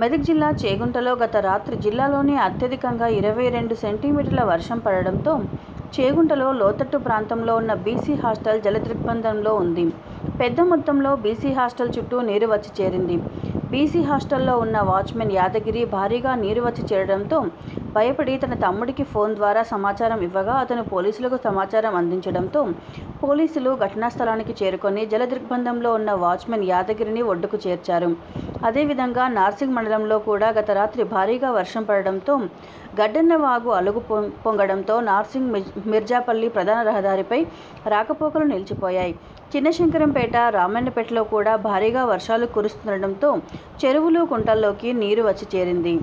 మెదక్ జిల్లా చేగుంటలో గత రాత్రి జిల్లాలోని అత్యధికంగా 22 సెంటీమీటర్ల వర్షం పడడంతో చేగుంటలో లోతట్టు ప్రాంతంలో ఉన్న బీసీ హాస్టల్ జలదిగ్బంధంలో ఉంది. పెద్ద మొత్తంలో బీసీ హాస్టల్ చుట్టూ నీరు వచ్చి చేరింది. బీసీ హాస్టల్లో ఉన్న వాచ్మెన్ యాదగిరి భారీగా నీరు వచ్చి చేరడంతో భయపడి తన తమ్ముడికి ఫోన్ ద్వారా సమాచారం ఇవ్వగా అతను పోలీసులకు సమాచారం అందించడంతో పోలీసులు ఘటనా స్థలానికి చేరుకొని జలదిగ్బంధంలో ఉన్న వాచ్మెన్ యాదగిరిని ఒడ్డుకు చేర్చారు. అదేవిధంగా నార్సింగ్ మండలంలో కూడా గత రాత్రి భారీగా వర్షం పడడంతో గడ్డన్న వాగు అలుగు పొంగడంతో నార్సింగ్ మిర్జాపల్లి ప్రధాన రహదారిపై రాకపోకలు నిలిచిపోయాయి. చిన్నశంకరంపేట, రామన్నపేటలో కూడా భారీగా వర్షాలు కురుస్తుండటంతో చెరువులు, కుంటల్లోకి నీరు వచ్చి చేరింది.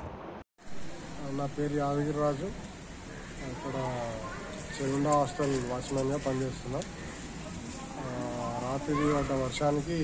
నా పేరు యాదగిరి రాజు. ఇక్కడ చెగుండ హాస్టల్ వాచ్మెన్గా పనిచేస్తున్నా. రాత్రి పడ్డ వర్షానికి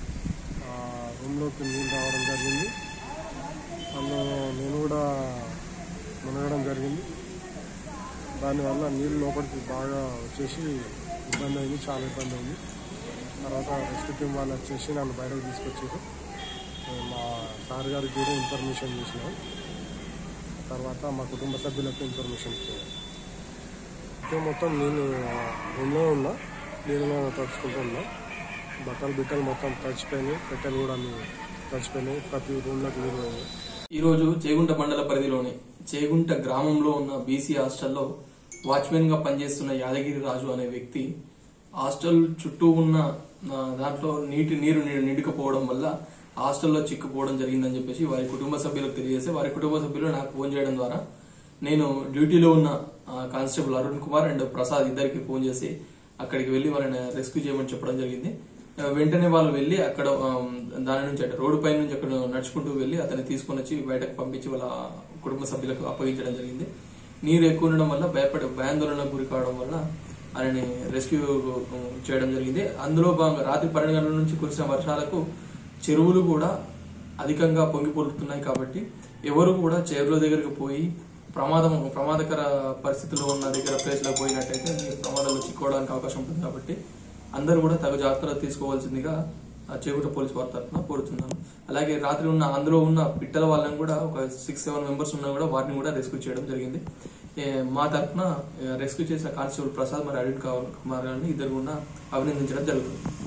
రూమ్లోకి నీళ్ళు రావడం జరిగింది. అందులో నేను కూడా మునగడం జరిగింది. దానివల్ల నీళ్ళు లోపలికి బాగా వచ్చేసి ఇబ్బంది అయింది, చాలా ఇబ్బంది అయింది. తర్వాత రెస్క్యూ టీం వాళ్ళు వచ్చేసి నన్ను బయటకు తీసుకొచ్చారు. మా సార్ గారికి కూడా ఇన్ఫర్మేషన్ చేసినాం. తర్వాత మా కుటుంబ సభ్యులకు ఇన్ఫర్మేషన్ ఇచ్చాను. అయితే మొత్తం నేను రూమ్లో ఉన్నా, నీళ్ళలో తడుచుకుంటూ ఉన్నా. బట్టలు మొత్తం తడిచిపోయినాయి, పెట్టెలు కూడా తడిచిపోయినాయి. ప్రతి రూమ్లోకి నీళ్ళు పోయినాయి. ఈరోజు చేగుంట మండల పరిధిలోని చేగుంట గ్రామంలో ఉన్న బీసీ హాస్టల్లో వాచ్మెన్ గా పనిచేస్తున్న యాదగిరి రాజు అనే వ్యక్తి హాస్టల్ చుట్టూ ఉన్న దాంట్లో నీరు నిండుకపోవడం వల్ల హాస్టల్లో చిక్కుపోవడం జరిగిందని చెప్పేసి వారి కుటుంబ సభ్యులకు తెలియజేస్తే వారి కుటుంబ సభ్యులు నాకు ఫోన్ చేయడం ద్వారా నేను డ్యూటీలో ఉన్న కానిస్టేబుల్ అరుణ్ కుమార్ అండ్ ప్రసాద్ ఇద్దరికి ఫోన్ చేసి అక్కడికి వెళ్లి వాళ్ళని రెస్క్యూ చేయమని చెప్పడం జరిగింది. వెంటనే వాళ్ళు వెళ్లి అక్కడ దాని నుంచి అంటే రోడ్డు పై నుంచి అక్కడ నడుచుకుంటూ వెళ్లి అతన్ని తీసుకుని వచ్చి బయటకు పంపించి వాళ్ళ కుటుంబ సభ్యులకు అప్పగించడం జరిగింది. నీరు ఎక్కువ ఉండడం వల్ల భయాందోళనకు గురి కావడం వల్ల ఆయనని రెస్క్యూ చేయడం జరిగింది. అందులో భాగంగా రాత్రి 12 గంటల నుంచి కురిసిన వర్షాలకు చెరువులు కూడా అధికంగా పొంగిపోతున్నాయి. కాబట్టి ఎవరు కూడా చెరువుల దగ్గరకు పోయి ప్రమాదకర పరిస్థితుల్లో ఉన్న దగ్గర ప్లేస్లో పోయినట్టయితే ప్రమాదంలో చిక్కుకోవడానికి అవకాశం ఉంటుంది. కాబట్టి అందరూ కూడా తగు జాగ్రత్తలు తీసుకోవాల్సిందిగా చేగుంట పోలీస్ వారి తరఫున కోరుతున్నాను. అలాగే రాత్రి అందులో ఉన్న పిట్టల వాళ్ళని కూడా ఒక 6-7 మెంబర్స్ ఉన్నా కూడా వారిని కూడా రెస్క్యూ చేయడం జరిగింది. మా తరఫున రెస్క్యూ చేసిన కానిస్టేబుల్ ప్రసాద్ మరియు అరుణ్ కుమార్ గారిని ఇద్దరు కూడా అభినందించడం జరుగుతుంది.